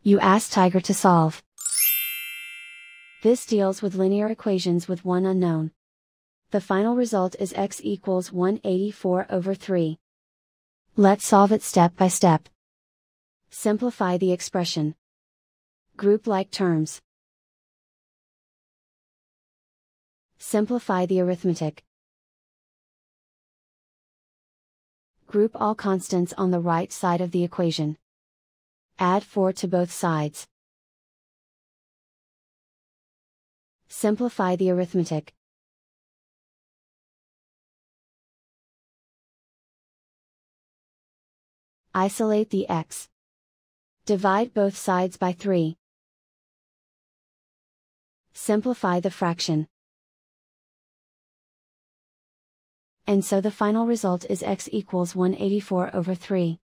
You ask Tiger to solve. This deals with linear equations with one unknown. The final result is x equals 184/3. Let's solve it step by step. Simplify the expression. Group like terms. Simplify the arithmetic. Group all constants on the right side of the equation. Add 4 to both sides. Simplify the arithmetic. Isolate the x. Divide both sides by 3. Simplify the fraction. And so the final result is x equals 184/3.